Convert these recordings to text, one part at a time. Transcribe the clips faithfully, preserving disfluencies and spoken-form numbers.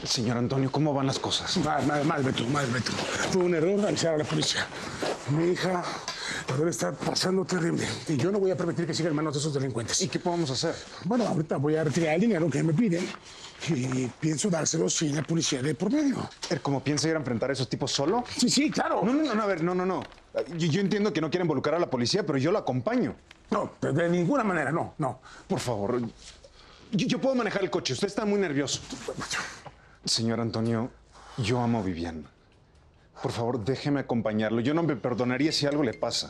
Señor Antonio, ¿cómo van las cosas? Mal, mal, mal, Beto, mal, Beto. Fue un error avisar a la policía. Mi hija la debe estar pasando terrible. Y yo no voy a permitir que siga en manos de esos delincuentes. ¿Y qué podemos hacer? Bueno, ahorita voy a retirar el dinero que me piden y pienso dárselo sin la policía de por medio. ¿Cómo piensa ir a enfrentar a esos tipos solo? Sí, sí, claro. No, no, no, a ver, no, no, no. Yo, yo entiendo que no quiere involucrar a la policía, pero yo la acompaño. No, de, de ninguna manera, no, no. Por favor, yo, yo puedo manejar el coche. Usted está muy nervioso. Señor Antonio, yo amo a Viviana. Por favor, déjeme acompañarlo. Yo no me perdonaría si algo le pasa.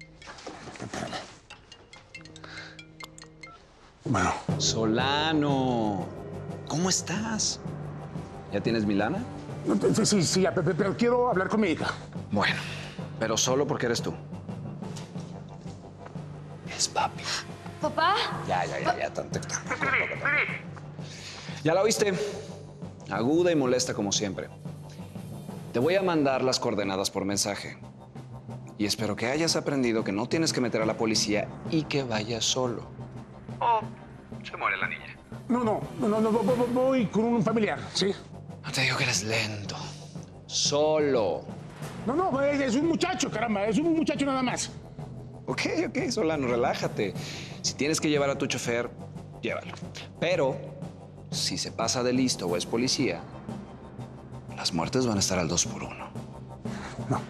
Bueno. Solano, ¿cómo estás? ¿Ya tienes mi lana? Sí, sí, sí, pero, pero quiero hablar con mi hija. Bueno, pero solo porque eres tú. Es papi. ¿Papá? Ya, ya, ya, ya, tanto. Ya la oíste. Aguda y molesta como siempre. Te voy a mandar las coordenadas por mensaje. Y espero que hayas aprendido que no tienes que meter a la policía y que vayas solo. Oh, se muere la niña. No, no, no, no, no, voy con un familiar, ¿sí? No te digo que eres lento. Solo. No, no, es un muchacho, caramba, es un muchacho nada más. Ok, ok, Solano, relájate. Si tienes que llevar a tu chofer, llévalo. Pero si se pasa de listo o es policía, las muertes van a estar al dos por uno. No.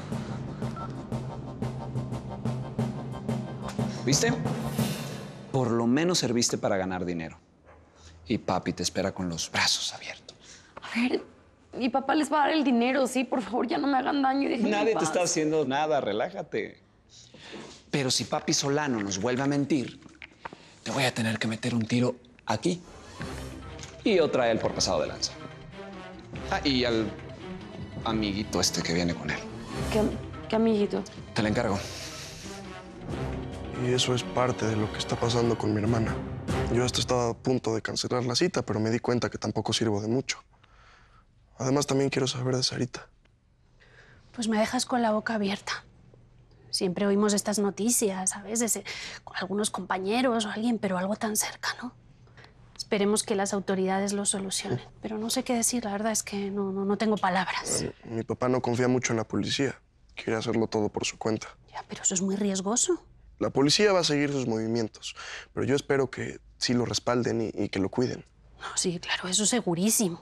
¿Viste? Por lo menos serviste para ganar dinero. Y papi te espera con los brazos abiertos. A ver, mi papá les va a dar el dinero, sí, por favor, ya no me hagan daño y déjenme Nadie en te paz. está haciendo nada, relájate. Pero si papi Solano nos vuelve a mentir, te voy a tener que meter un tiro aquí y otra a él por pasado de lanza. Ah, y al amiguito este que viene con él. ¿Qué, qué amiguito? Te lo encargo. Y eso es parte de lo que está pasando con mi hermana. Yo hasta estaba a punto de cancelar la cita, pero me di cuenta que tampoco sirvo de mucho. Además, también quiero saber de Sarita. Pues me dejas con la boca abierta. Siempre oímos estas noticias, ¿sabes? De ese- con algunos compañeros o alguien, pero algo tan cercano. Esperemos que las autoridades lo solucionen. Pero no sé qué decir, la verdad es que no, no, no tengo palabras. Eh, Mi papá no confía mucho en la policía. Quiere hacerlo todo por su cuenta. Ya, pero eso es muy riesgoso. La policía va a seguir sus movimientos, pero yo espero que sí lo respalden y, y que lo cuiden. No, sí, claro, eso segurísimo.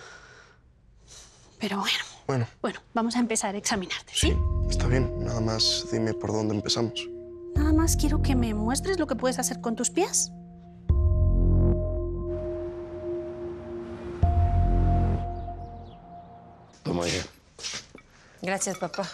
Pero bueno, Bueno, bueno, vamos a empezar a examinarte, ¿sí? está bien. Nada más dime por dónde empezamos. Nada más quiero que me muestres lo que puedes hacer con tus pies. Toma ya. Gracias, papá.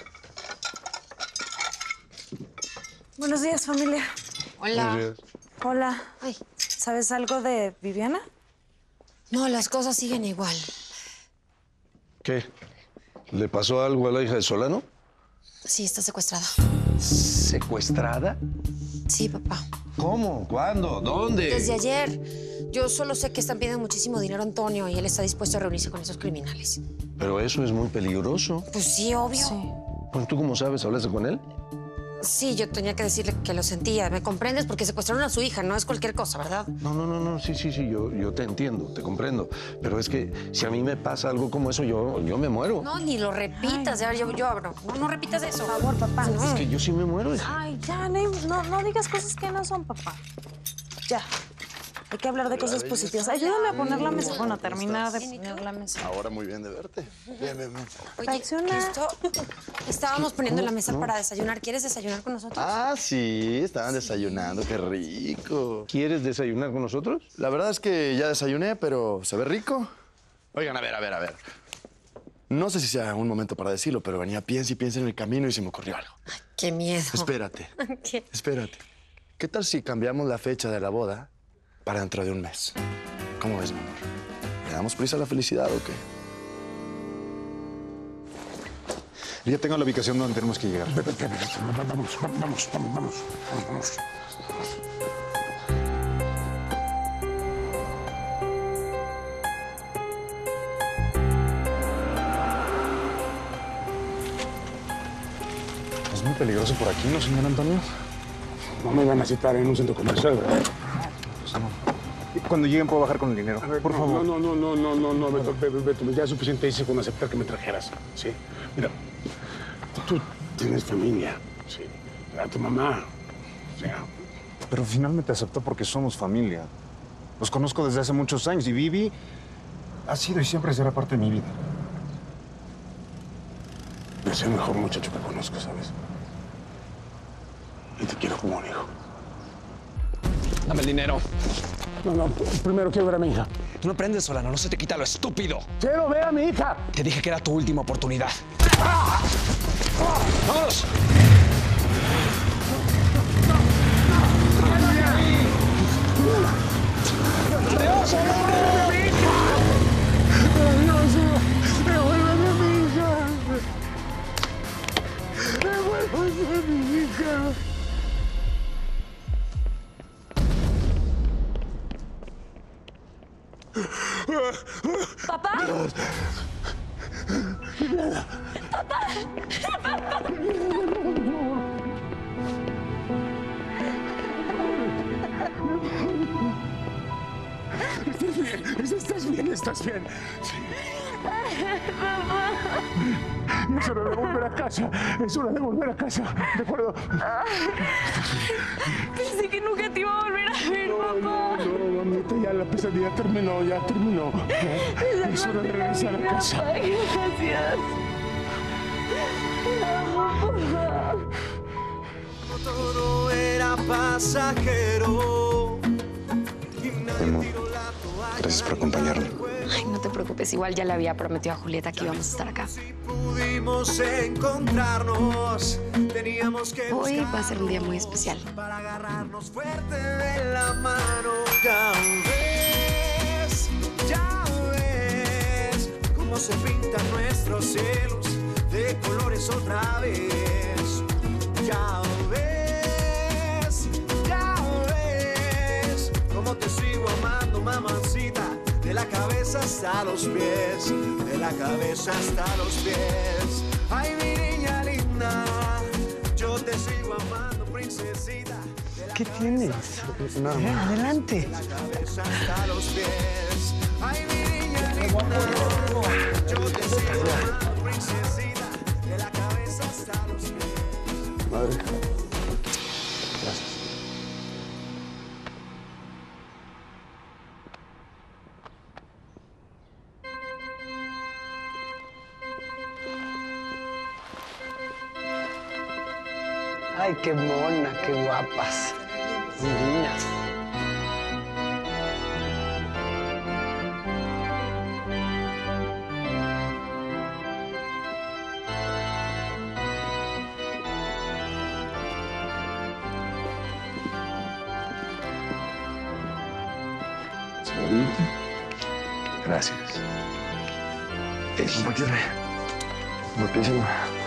Buenos días, familia. Hola. Hola. Ay, ¿sabes algo de Viviana? No, las cosas siguen igual. ¿Qué? ¿Le pasó algo a la hija de Solano? Sí, está secuestrada. ¿Secuestrada? Sí, papá. ¿Cómo? ¿Cuándo? ¿Dónde? Desde ayer. Yo solo sé que están pidiendo muchísimo dinero a Antonio y él está dispuesto a reunirse con esos criminales. Pero eso es muy peligroso. Pues sí, obvio. Sí. Pues, ¿tú cómo sabes? ¿Hablaste con él? Sí, yo tenía que decirle que lo sentía. ¿Me comprendes? Porque secuestraron a su hija, no es cualquier cosa, ¿verdad? No, no, no, no. Sí, sí, sí. Yo, yo te entiendo, te comprendo. Pero es que si a mí me pasa algo como eso, yo, yo me muero. No, ni lo repitas. Ya, yo, yo abro. No, no repitas eso. Por favor, papá. No. Es que yo sí me muero, hija. Ay, ya, no, no, no digas cosas que no son, papá. Ya. Hay que hablar de cosas positivas. Ayúdame a poner la mesa. Bueno, terminar de poner la mesa. Ahora muy bien de verte. Bien, bien, bien. Oye, Reacciona. esto estábamos poniendo la mesa para desayunar. ¿Quieres desayunar con nosotros? Ah, sí, estaban desayunando, qué rico. ¿Quieres desayunar con nosotros? La verdad es que ya desayuné, pero se ve rico. Oigan, a ver, a ver, a ver. No sé si sea un momento para decirlo, pero venía piensa y piensa en el camino y se me ocurrió algo. Ay, qué miedo. Espérate, ¿Qué? espérate. ¿Qué tal si cambiamos la fecha de la boda para dentro de un mes? ¿Cómo ves, mi amor? ¿Le damos prisa a la felicidad o qué? Ya tengo la ubicación donde tenemos que llegar. Vamos, vamos, vamos, vamos, vamos, vamos. Es muy peligroso por aquí, ¿no, señor Antonio? No me van a citar en un centro comercial, ¿verdad? Pues no. Cuando lleguen puedo bajar con el dinero. A ver, por no, favor. No, no, no, no, no, no, Beto, Beto, Beto, ya es suficiente hice con aceptar que me trajeras, ¿sí? Mira, tú tienes familia, ¿sí? A tu mamá, o sea... Pero finalmente aceptó porque somos familia. Los conozco desde hace muchos años y Vivi ha sido y siempre será parte de mi vida. Es el mejor muchacho que conozco, ¿sabes? Y te quiero como un hijo. Dame el dinero. No, no, primero quiero ver a mi hija. Tú no prendes, Solano, no se te quita lo estúpido. ¡Quiero ver a mi hija! Te dije que era tu última oportunidad. ¡Vámonos! ¡Adiós, Solano! ¡Devuélveme a mi hija! ¡Devuélveme a mi hija! ¿Papá? ¡Papá! ¡Papá! Estás bien, estás bien, estás bien. Sí. Papá. Es hora de volver a casa, es hora de volver a casa, ¿de acuerdo? Pensé que nunca te iba a volver a ver, papá. No, no, mamita, ya la pesadilla terminó, ya terminó. Es hora de regresar a casa. Gracias. Papá. Todo era pasajero. Amor, gracias por acompañarme. Ay, no te preocupes, igual ya le había prometido a Julieta que íbamos a estar acá. Pudimos encontrarnos, teníamos que Hoy va a ser un día muy especial. para agarrarnos fuerte de la mano. Ya ves, ya ves cómo se pintan nuestros cielos de colores otra vez. Ya ves, ya ves cómo te sigo amando, mamacita. De la cabeza hasta los pies, de la cabeza hasta los pies. Ay, mi niña linda, yo te sigo amando, princesita. ¿Qué tienes? Nada Eh, más. adelante. De la cabeza hasta los pies. Ay, mi niña linda, yo te sigo amando, princesita. De la cabeza hasta los pies. Madre. Ay, qué mona, qué guapas. Divinas. Señorita. Gracias. No quiere. Muchísimo.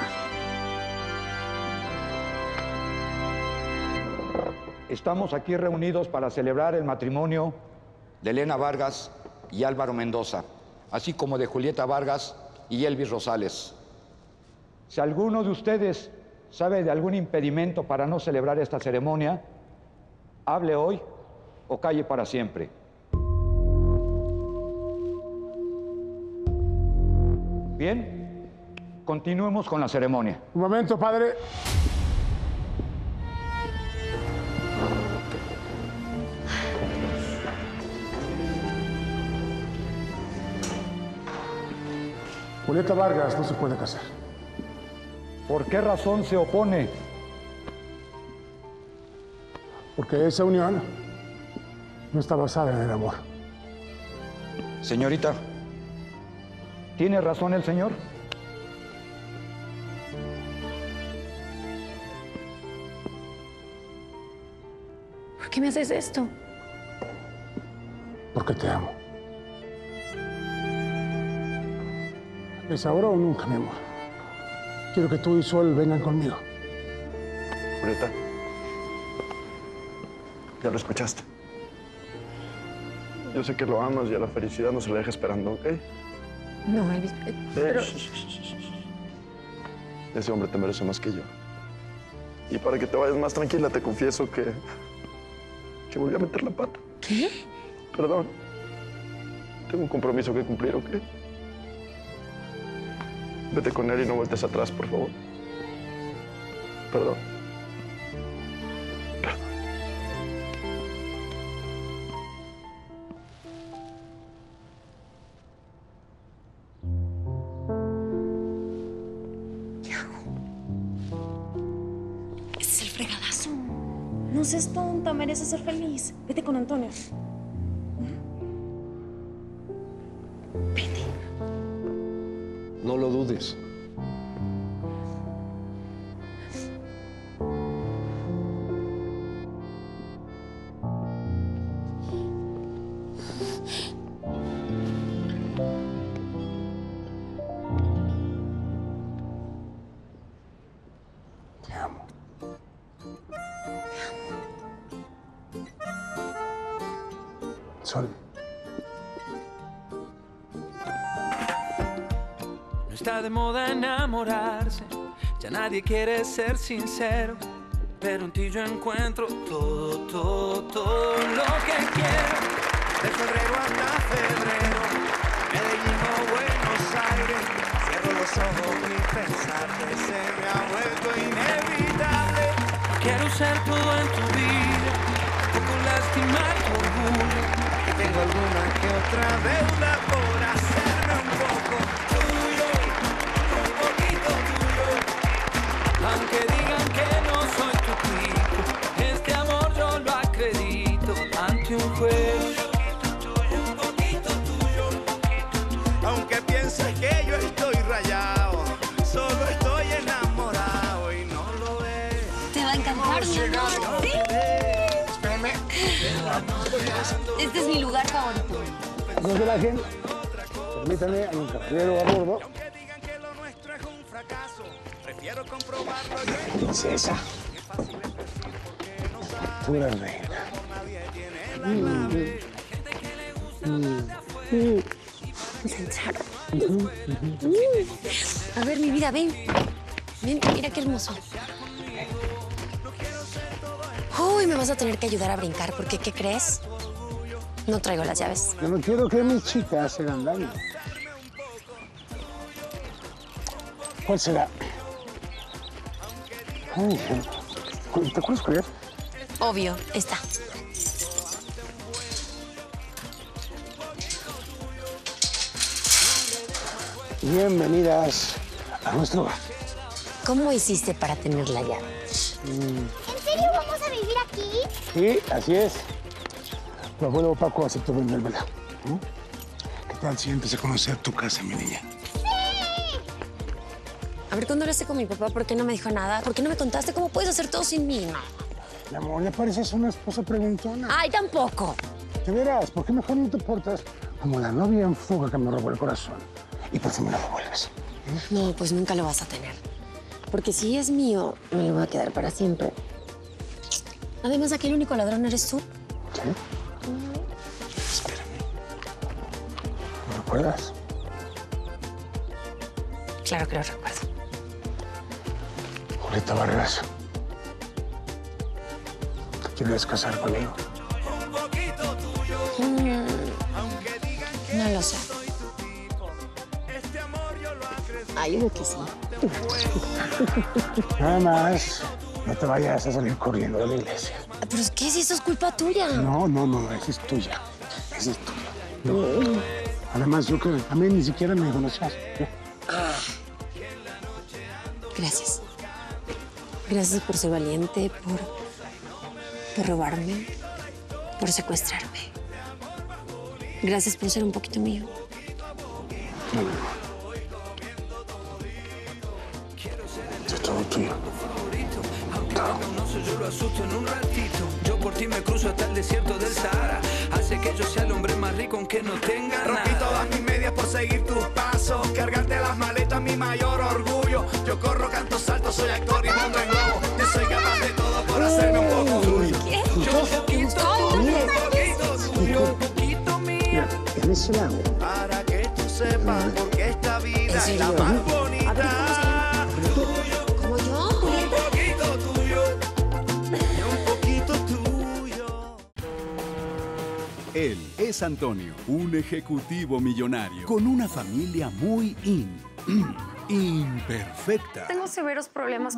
Estamos aquí reunidos para celebrar el matrimonio de Elena Vargas y Álvaro Mendoza, así como de Julieta Vargas y Elvis Rosales. Si alguno de ustedes sabe de algún impedimento para no celebrar esta ceremonia, hable hoy o calle para siempre. Bien, continuemos con la ceremonia. Un momento, padre. Julieta Vargas no se puede casar. ¿Por qué razón se opone? Porque esa unión no está basada en el amor. Señorita, ¿tiene razón el señor? ¿Por qué me haces esto? Porque te amo. ¿Es ahora o nunca, mi amor? Quiero que tú y Sol vengan conmigo. Julieta. Ya lo escuchaste. Yo sé que lo amas y a la felicidad no se la deja esperando, ¿ok? No, Elvis, eh, pero... Shh, shh, shh, shh. Ese hombre te merece más que yo. Y para que te vayas más tranquila, te confieso que... que volví a meter la pata. ¿Qué? Perdón. Tengo un compromiso que cumplir, ¿ok? Vete con él y no vueltes atrás, por favor. Perdón. Ese es el fregadazo. No seas tonta, mereces ser feliz. Vete con Antonio. Vete. No lo dudes. Te amo. Sol. No está de moda enamorarse, ya nadie quiere ser sincero, pero en ti yo encuentro todo, todo, todo lo que quiero. De febrero hasta febrero, Medellín o Buenos Aires, cierro los ojos y pensarte se me ha vuelto inevitable. Quiero ser todo en tu vida, poco lastimar tu orgullo, que tengo alguna que otra deuda por hacerme un poco tuyo, un poquito tuyo. Aunque digan que no soy tu tipo, este amor yo lo acredito ante un juez. Un poquito tuyo, aunque pienses que yo estoy rayado, solo estoy enamorado y no lo ves. Te va a encantar, mi amor. Sí. Espérame. Este es mi lugar favorito. No se la gente. Permítame, hay un caballero a bordo. Princesa. Tú eres reina. Mm. Mm. Mm. A ver, mi vida, ven. Ven, mira qué hermoso. Uy, me vas a tener que ayudar a brincar, porque ¿qué crees? No traigo las llaves. Yo no quiero que mis chicas se hagan daño. ¿Cuál será? Ay, ¿te acuerdas cuál es? Obvio, está. Bienvenidas a nuestro hogar. ¿Cómo hiciste para tener la llave? Mm, ¿En serio vamos a vivir aquí? sí, así es. Tu abuelo Paco aceptó vendérmela. ¿Mm? ¿Qué tal si antes de conocer tu casa, mi niña? A ver, ¿cuándo hablaste con mi papá? ¿Por qué no me dijo nada? ¿Por qué no me contaste? ¿Cómo puedes hacer todo sin mí? No. Mi amor, ¿le pareces una esposa preguntona? ¡Ay, tampoco! De veras, ¿por qué mejor no te portas como la novia en fuga que me robó el corazón? Y por fin me lo devuelves. No, pues nunca lo vas a tener. Porque si es mío, me lo voy a quedar para siempre. Además, aquí el único ladrón eres tú. ¿Sí? Espérame. ¿Lo recuerdas? Claro que lo recuerdo. Julieta Vargas. ¿Te quieres casar conmigo? Mm, no lo sé. Ay, yo creo que sí. Nada más, no te vayas a salir corriendo de la iglesia. ¿Pero es que si eso es culpa tuya? No, no, no, esa es tuya. Esa es tuya. No. Además, yo que a mí ni siquiera me conocías. ¿Eh? Gracias. Gracias por ser valiente, por, por robarme, por secuestrarme. Gracias por ser un poquito mío. No, no, no. Es todo tuyo. Yo lo asusto en un ratito. Yo por ti me cruzo hasta el desierto del Sahara. Hace que yo sea el hombre más rico aunque no tenga nada. Rompí todas mis medias por seguir tus pasos. Cargarte las maletas, mi mayor orgullo. Yo corro, canto, salto, soy actor y mundo en globo. Yo soy capaz de todo por hacerme un poco tuyo. ¿Qué? Yo un poquito tuyo, un poquito tuyo, un poquito mío. En ese lago. Para que tú sepas porque esta vida es la más bonita. ¿Como yo? Un poquito tuyo y un poquito tuyo. Él es Antonio, un ejecutivo millonario con una familia muy in, imperfecta. Tengo severos problemas